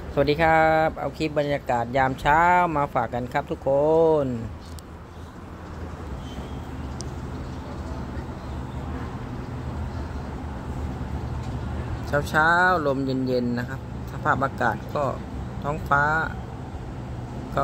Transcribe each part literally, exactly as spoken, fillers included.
สวัสดีครับเอาคลิปบรรยากาศยามเช้ามาฝากกันครับทุกคนเช้าเช้าลมเย็นๆนะครับสภาพอากาศก็ท้องฟ้าก็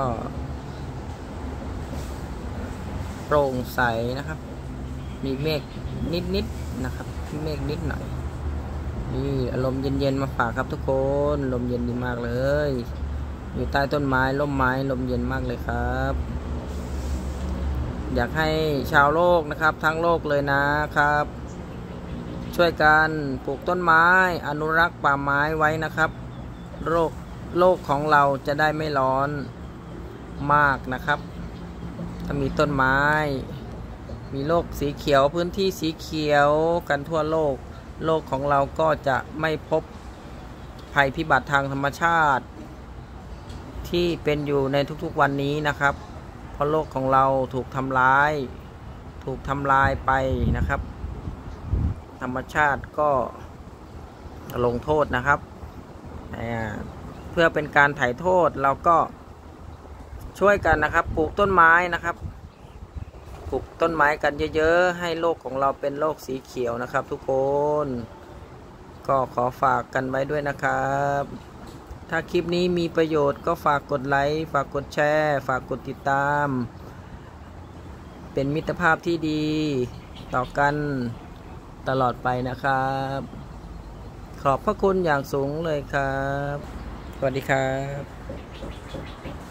โปร่งใสนะครับมีเมฆนิดๆนะครับมีเมฆนิดหน่อยนี่อารมณ์เย็นๆมาฝากครับทุกคนลมเย็นดีมากเลยอยู่ใต้ต้นไม้ร่มไม้ลมเย็นมากเลยครับอยากให้ชาวโลกนะครับทั้งโลกเลยนะครับช่วยกันปลูกต้นไม้อนุรักษ์ป่าไม้ไว้นะครับโลกโลกของเราจะได้ไม่ร้อนมากนะครับถ้ามีต้นไม้มีโลกสีเขียวพื้นที่สีเขียวกันทั่วโลกโลกของเราก็จะไม่พบภัยพิบัติทางธรรมชาติที่เป็นอยู่ในทุกๆวันนี้นะครับเพราะโลกของเราถูกทำลายถูกทำลายไปนะครับธรรมชาติก็ลงโทษนะครับเพื่อเป็นการไถ่โทษเราก็ช่วยกันนะครับปลูกต้นไม้นะครับปลูกต้นไม้กันเยอะๆให้โลกของเราเป็นโลกสีเขียวนะครับทุกคนก็ขอฝากกันไว้ด้วยนะครับถ้าคลิปนี้มีประโยชน์ก็ฝากกดไลค์ฝากกดแชร์ฝากกดติดตามเป็นมิตรภาพที่ดีต่อกันตลอดไปนะครับขอบพระคุณอย่างสูงเลยครับสวัสดีครับ